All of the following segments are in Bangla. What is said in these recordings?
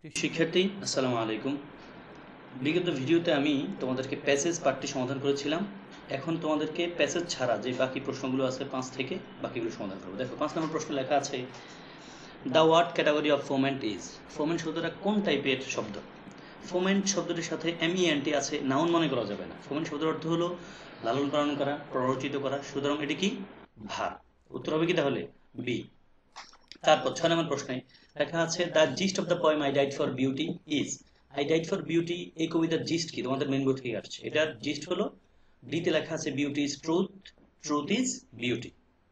প্রিয় শিক্ষার্থী, আসসালামু আলাইকুম। বিগত ভিডিওতে আমি তোমাদেরকে প্যাসেজ পার্টটি সমাধান করেছিলাম। এখন তোমাদেরকে প্যাসেজ ছাড়া যে বাকি প্রশ্নগুলো আছে 5 থেকে বাকিগুলো সমাধান করবো। দেখো 5 নম্বর প্রশ্ন লেখা আছে, the what category of foment is. Foment শব্দটা কোন টাইপের শব্দ? ফোমেন্ট শব্দটির সাথে এমইএনটি আছে, নাউন মনে করা যাবে না। ফোমেন্ট শব্দের অর্থ হলো লালন পালন করা, প্ররোচিত করা, সুতরাং এটি কি ভার। উত্তর হবে কি তাহলে বি। তারপর 6 নম্বর প্রশ্নে লেখা আছে, the gist of the poem I died for beauty is. I died for beauty এই কবিতার জিস্ট কি? তোমাদের মেন বোর্ড থেকে আসছে। এটার জিস্ট হলো, ডিতে লেখা আছে beauty is truth, truth is beauty.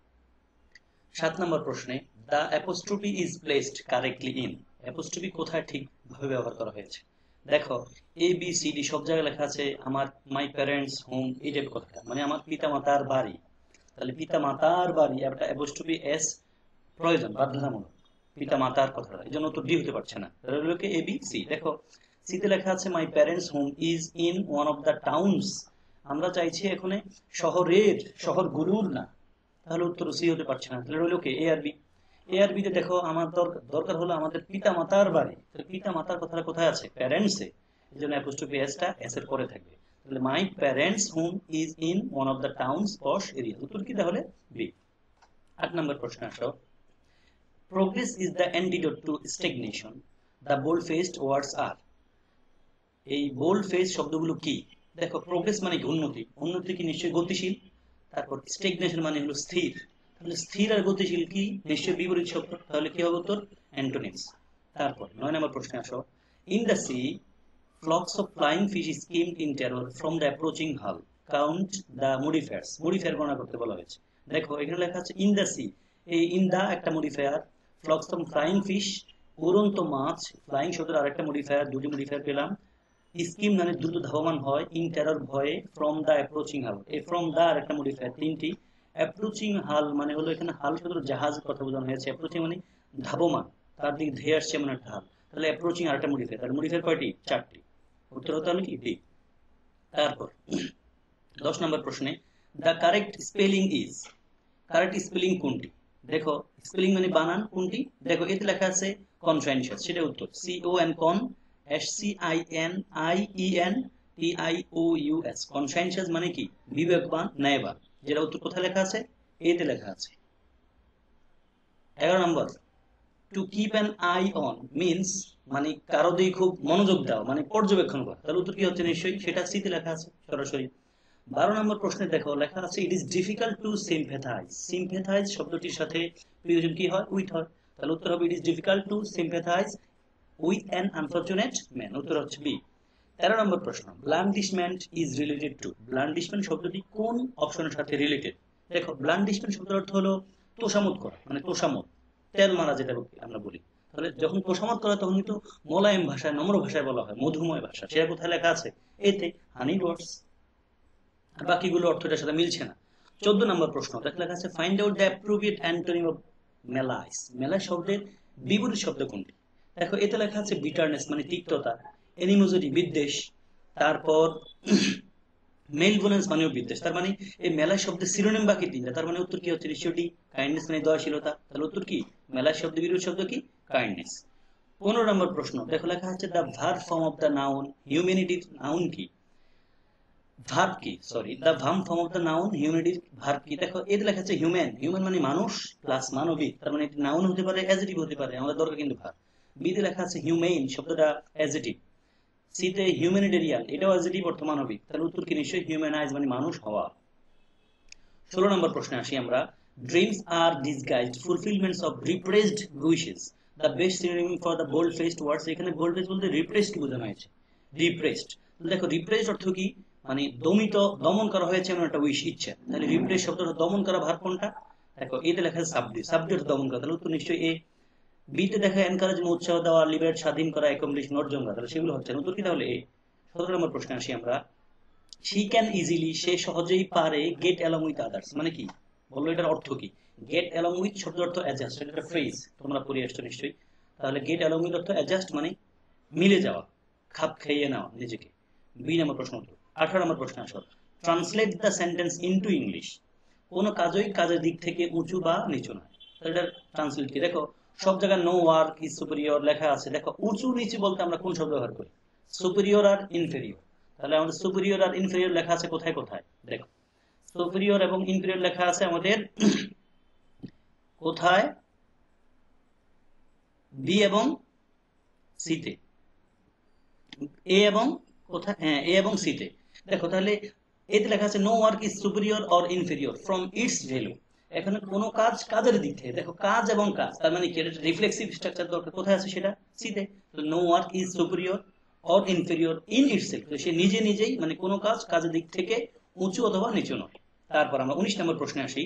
7 নম্বর প্রশ্নে the apostrophe is placed correctly in. Apostrophe কোথায় ঠিকভাবে ব্যবহার করা হয়েছে? দেখো এ বি সি ডি সব জায়গায় লেখা আছে আমার মাই প্যারেন্টস হোম, এই টাইপের কথাটা, মানে আমার পিতা মাতার বাড়ি। তাহলে পিতা মাতার বাড়ি একটা অ্যাপোস্ট্রফি এস প্রয়োজন, বাধ্যতামূলক পিতা মাতার কথা, এই জন্য তো ডি হতে পারছে না। তাহলে এ বি সি। দেখো সিতে লেখা আছে my parents home is in one of the towns. আমরা চাইছি এখানে শহরের, শহরগুলোর না, তাহলে উত্তর সি হতে পারছে না। তাহলে রইল কে এ আর বি। এ আর বিতে দেখো আমার দরকার হলো আমাদের পিতা মাতার বাড়ি। পিতা মাতার কথাটা কোথায় আছে? প্যারেন্টসে, এই জন্য অ্যাপোস্ট্রফি এসটা এস এর পরে থাকবে। তাহলে my parents home is in one of the towns posh area. উত্তর কি তাহলে বি। 8 নম্বর প্রশ্ন আসো, progress is the antidote to stagnation. The bold-faced words are. এই bold face শব্দগুলো কি? দেখো প্রোগ্রেস মানে কি? উন্নতি। উন্নতি কি নিশ্চয়ই গতিশীল। তারপর স্টেগনেশন মানে হলো স্থির। তাহলে স্থির আর গতিশীল কি? নিশ্চয়ই বিপরীত শব্দ। তাহলে কি হবে উত্তর? অ্যান্টোনিমস। তারপর 9 নম্বর প্রশ্নে আসো, in the sea flocks of flying fish skimmed in terror from the approaching hull. Count the modifiers. Modifier গণনা করতে বলা হয়েছে। দেখো এখানে লেখা আছে ইন দ্য সি, এই ইন দা একটা modifier, flocks of flying fish উড়ন্ত মাছ, ফ্লাইং শব্দের আরেকটা মডিফায়ার, দুটি মডিফায়ার পেলাম। স্কিম মানে দ্রুত ধাবমান হয়, ইন টেরর ভয়ে, ফ্রম দা অ্যাপ্রোচিং হাল, এই ফ্রম দা আর একটা মডিফায়ার, তিনটি। অ্যাপ্রোচিং হাল মানে হলো এখানে হাল শব্দের জাহাজের কথা বোঝানো হয়েছে। অ্যাপ্রোচিং মানে ধাবমান, তার দিকে ধেয়ে আসছে এমন একটা হাল। তাহলে অ্যাপ্রোচিং আর একটা মডিফায়ার, তাহলে মডিফায়ার কয়টি? 4টি। উত্তর হতে হলো কি ডি। তারপর 10 নম্বর প্রশ্নে the correct spelling is. Correct spelling কোনটি? দেখো স্পেলিং মানে বানান কোনটি? দেখো এতে লেখা আছে কনসাইনশিয়াস, সেটা উত্তর। C O N con S C I N I E N T I O U S. Conscientious মানে কি? বিবেকবান, ন্যায়বান। যেটা উত্তর কোথায় লেখা আছে? এতে লেখা আছে। 11 নম্বর to keep an eye on means মানে কারো দিকে খুব মনোযোগ দাও, মানে পর্যবেক্ষণ করা। তাহলে উত্তর কি হচ্ছে? নিশ্চয়ই সেটা সিতে লেখা আছে সরাসরি। 12 নম্বর প্রশ্নে দেখো লেখা আছে it is difficult to sympathise. Sympathise শব্দটির সাথে প্রিয়জন কি হয়? উইথ হয়। তাহলে উত্তর হবে it is difficult to sympathise with an unfortunate man. উত্তর হচ্ছে বি। 13 নম্বর প্রশ্ন blandishment is related to. Blandishment শব্দটি কোন অপশনের সাথে রিলেটেড? দেখো ব্লান্ডিশমেন্ট শব্দের অর্থ হলো তোষামোদ করা, মানে তোষামোদ, তেল মারা যেটা আমরা বলি। তাহলে যখন তোষামোদ করা তখন কিন্তু মোলায়েম ভাষায়, নম্র ভাষায় বলা হয়, মধুময় ভাষা। সেটা কোথায় লেখা আছে? এতে, হানি ওয়ার্ডস। বাকিগুলো অর্থটার সাথে মিলছে না। 14 নম্বর প্রশ্ন লেখা আছে find out the appropriate antonym of malaise. Malaise শব্দের বিপরীত শব্দ কোনটি? দেখো এতে লেখা আছে বিটারনেস মানে তিক্ততা, এনিমোজিটি বিদ্বেষ, তারপর মেলভোলেন্স মানেও বিদ্বেষ। তার মানে এই মেলাই শব্দের সিনোনিম বাকি তিনটা। তার মানে উত্তর কি হচ্ছে? নিশ্চয়ই কাইন্ডনেস মানে দয়াশীলতা। তাহলে উত্তর কি? মেলাই শব্দের বিরোধী শব্দ কি? কাইন্ডনেস। 15 নম্বর প্রশ্ন দেখো লেখা আছে the verb form of the noun হিউম্যানিটির নাউন কি? ভার্ব কি? Sorry, the verb form of the noun হিউম্যানিটির ভার্ব কি? দেখো এতে লেখা আছে হিউম্যান। হিউম্যান মানে মানুষ প্লাস মানবিক, তার মানে নাউন হতে পারে, অ্যাডজেক্টিভ হতে পারে, আমাদের দরকার কিন্তু ভার্ব। বিতে লেখা আছে হিউম্যান শব্দটা অ্যাডজেক্টিভ। সিতে হিউম্যানিটেরিয়ান, এটাও অ্যাডজেক্টিভ, অর্থ মানবিক। তাহলে উত্তর কি? নিশ্চয়ই হিউম্যানাইজ মানে মানুষ হওয়া। 16 নম্বর প্রশ্নে আসি আমরা, dreams are disguised fulfilments of repressed wishes. The best synonym for the bold faced words. এখানে বোল্ড ফেস বলতে রিপ্রেসড বোঝানো হয়েছে। রিপ্রেসড, দেখো রিপ্রেসড অর্থ কি? মানে দমিত, দমন করা হয়েছে এমন একটা উইশ, ইচ্ছা। তাহলে রিপ্রেস শব্দটা দমন করা ভার্ব কোনটা? দেখো এতে লেখা আছে সাবজেক্ট, সাবজেক্ট দমন করা। তাহলে উত্তর নিশ্চয়ই এ। বিতে দেখা এনকারেজ উৎসাহ দেওয়া, লিবারেট স্বাধীন করা, অ্যাকমপ্লিশন অর্জন করা। তাহলে সেগুলো হচ্ছে উত্তর কি? তাহলে এ। 17 নম্বর প্রশ্নে আসি আমরা, শি ক্যান ইজিলি সে সহজেই পারে, গেট অ্যালং উইথ আদার্স মানে কি? বললো এটার অর্থ কি? গেট অ্যালং উইথ শব্দের অর্থ অ্যাডজাস্ট, এটা একটা ফ্রেজ, তোমরা পড়ে আসছো নিশ্চয়ই। তাহলে গেট অ্যালং উইথ অর্থ অ্যাডজাস্ট মানে মিলে যাওয়া, খাপ খাইয়ে নেওয়া নিজেকে। বি নম্বর প্রশ্ন উত্তর। 18 নম্বর প্রশ্ন আসো, translate the sentence into English. কোন কাজই কাজের দিক থেকে উঁচু বা নিচু নয়। তাহলে এটার ট্রান্সলেট কি? দেখো সব জায়গায় নো ওয়ার্ক ইজ সুপিরিয়র লেখা আছে। দেখো উঁচু নিচু বলতে আমরা কোন শব্দ ব্যবহার করি? সুপিরিয়র আর ইনফেরিয়র। তাহলে আমাদের সুপিরিয়র আর ইনফেরিয়র লেখা আছে কোথায় কোথায়? দেখো সুপিরিয়র এবং ইনফেরিয়র লেখা আছে আমাদের কোথায়? বি এবং সিতে, এ এবং কোথায়? হ্যাঁ, এ এবং সিতে। দেখো তাহলে এতে লেখা আছে no work is superior or inferior from its value. এখানে কোনো কাজ কাজের দিক থেকে, দেখো কাজ এবং কাজ, তার মানে কি এটা রিফ্লেক্সিভ স্ট্রাকচার দরকার, কোথায় আছে সেটা? সিতে। তো no work is superior or inferior in itself, সে নিজে নিজেই, মানে কোনো কাজ কাজের দিক থেকে উঁচু অথবা নিচু নয়। তারপর আমরা 19 নম্বর প্রশ্নে আসি।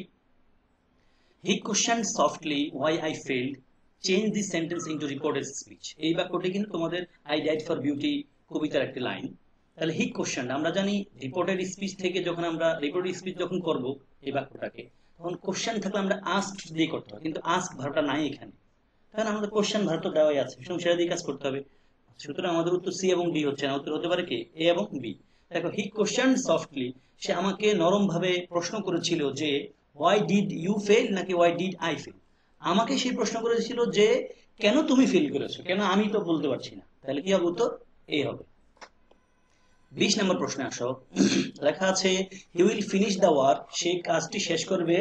He question softly why I failed, change this sentence into reported speech. এই বাক্যটি কিন্তু তোমাদের আই ডাইড ফর বিউটি কবিতার একটি লাইন। তাহলে হি কোশ্চেন, আমরা জানি রিপোর্টেড স্পিচ থেকে যখন আমরা রিপোর্টেড স্পিচ যখন করব এই বাক্যটাকে, তখন কোশ্চেন থাকলে আমরা আস্ক দিয়ে করতে হবে, কিন্তু আস্ক ভার্বটা নাই এখানে। তাহলে আমাদের কোশ্চেন ভার্ব তো দেওয়াই আছে, সেটা দিয়ে কাজ করতে হবে। সুতরাং আমাদের উত্তর সি এবং ডি হচ্ছে না, উত্তর হতে পারে কি? এ এবং বি। দেখো হি কোশ্চেন সফটলি, সে আমাকে নরম ভাবে প্রশ্ন করেছিল যে হোয়াই ডিড ইউ ফেল নাকি হোয়াই ডিড আই ফেল। আমাকে সেই প্রশ্ন করেছিল যে কেন তুমি ফেল করেছো, কেন আমি তো বলতে পারছি না। তাহলে কি হবে? উত্তর এ হবে। 20 নম্বর প্রশ্নে আসো। লেখা আছে he will finish the work, সে কাজটি শেষ করবে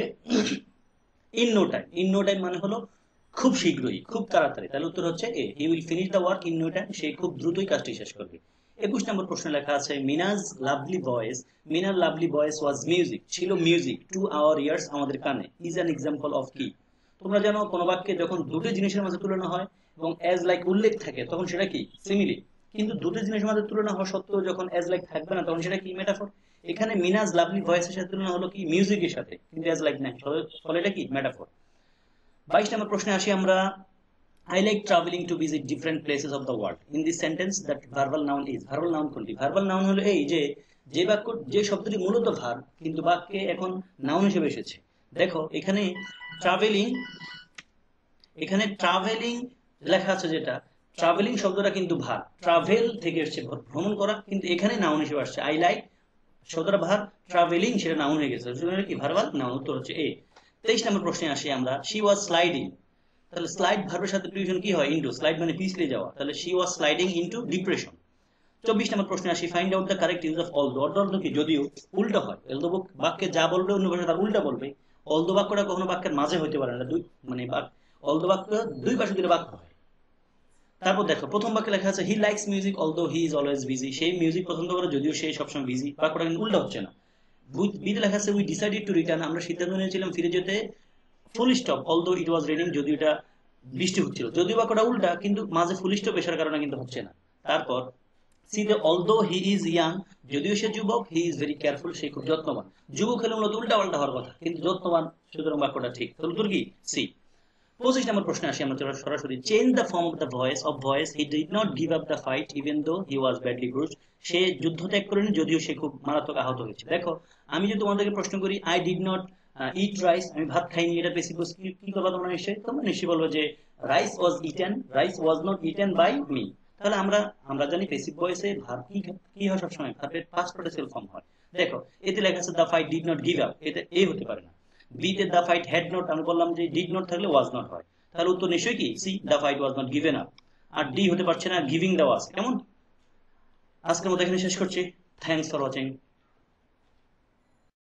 in no time. In no time মানে হলো খুব শীঘ্রই, খুব তাড়াতাড়ি। তাহলে উত্তর হচ্ছে A, he will finish the work in no time, সে খুব দ্রুতই কাজটি শেষ করবে। 21 নম্বর প্রশ্নে লেখা আছে মিনাজ লাভলি ভয়েস, মিনার লাভলি ভয়েস ওয়াজ মিউজিক, ছিল মিউজিক টু আওয়ার ইয়ার্স, আমাদের কানে, ইজ অ্যান এক্সাম্পল অফ কি? তোমরা জানো কোন বাক্যে যখন দুটো জিনিসের মাঝে তুলনা হয় এবং অ্যাজ লাইক উল্লেখ থাকে তখন সেটা কি? সিমিলি। কিন্তু দুটো জিনিসের মাঝে তুলনা হওয়া সত্ত্বেও যখন অ্যাজ লাইক থাকবে না তখন সেটা কি? মেটাফর। এখানে মিনাজ লাভলি ভয়েসের সাথে তুলনা হলো কি? মিউজিকের সাথে, কিন্তু অ্যাজ লাইক নাই, ফলে এটা কি? মেটাফর। 22 নম্বর প্রশ্নে আসি আমরা। I like traveling to visit different places of the world. In this sentence that verbal noun is, verbal noun কোনটি? verbal noun হলো এই যে যে বাক্য, যে শব্দটি মূলত ভার্ব কিন্তু বাক্যে এখন নাউন হিসেবে এসেছে। দেখো এখানে ট্রাভেলিং, এখানে ট্রাভেলিং লেখা আছে, যেটা ট্রাভেলিং শব্দটা কিন্তু ভার্ব, ট্রাভেল থেকে এসেছে ভ্রমণ করা, কিন্তু এখানে নাউন হিসেবে আসছে। আই লাইক শব্দটা ভার্ব, ট্রাভেলিং সেটা নাউন হয়ে গেছে, কি? Verbal noun. উত্তর হচ্ছে এ। 23 নম্বর প্রশ্নে আসি আমরা। শি ওয়াজ স্লাইডিং, তাহলে স্লাইড ভার্বের সাথে প্রিপোজিশন কি হয়? ইনটু। স্লাইড মানে পিছলে যাওয়া, তাহলে she was sliding into depression. 24 number প্রশ্নে আসি। Find out the correct use of although. Although কি? যদিও উল্টো হয়। অলদো বাক্যে যা বলবে অন্য ভাষা তার উল্টা বলবে। অলদো বাক্যটা কখনো বাক্যের মাঝে হইতে পারে না, দুই মানে অলদো বাক্য দুই পাশে দিলে বাক্য হয়। তারপর দেখো প্রথম বাক্যে লেখা আছে he likes music although he is always busy, সেই মিউজিক পছন্দ করে যদিও সে সবসময় বিজি। বাক্যটা কিন্তু উল্টা হচ্ছে না। বিতে লেখা আছে উই ডিসাইডেড টু রিটার্ন, আমরা সিদ্ধান্ত নিয়েছিলাম ফিরে যেতে, full stop although it was raining, যদিও এটা বৃষ্টি হচ্ছিল। যদিও বাক্যটা উল্টা কিন্তু মাঝে ফুল স্টপ এসার কারণে কিন্তু হচ্ছে না। তারপর সিতে অলদো হি ইজ ইয়াং, যদিও সে যুবক, হি ইজ ভেরি কেয়ারফুল, সে খুব যত্নবান। যুবক হলে মূলত উল্টা পাল্টা হওয়ার কথা, কিন্তু যত্নবান, সুতরাং বাক্যটা ঠিক। তাহলে উত্তর কি? সি। 25 নম্বর প্রশ্নে আসি আমরা সরাসরি। Change the form of the voice, he did not give up the fight even though he was badly ব্রুজড, সে যুদ্ধ ত্যাগ করেনি যদিও সে খুব মারাত্মক আহত হয়েছে। দেখো আমি যদি তোমাদেরকে প্রশ্ন করি I did not eat rice, আমি ভাত খাইনি, এটা বেসিক কি করবা তোমরা? তোমরা নিশ্চয়ই বলবো যে rice was eaten, rice was not eaten by me. তাহলে আমরা জানি প্যাসিভ ভয়েসে ভার্ব কি হয়? সবসময় ভার্বের পাস্ট পার্টিসিপল ফর্ম হয়। দেখো এতে লেখা আছে the fight did not give up, এটা এ হতে পারে না। বিতে দ্য ফাইট হ্যাড নট, আমি বললাম যে ডিড নট থাকলে ওয়াজ নট হয়, তাহলে উত্তর নিশ্চয়ই কি? C, the fight was not given up. আর ডি হতে পারছে না, গিভিং দ্য ওয়াজ। কেমন? আজকের মতো এখানে শেষ করছি। Thanks for watching.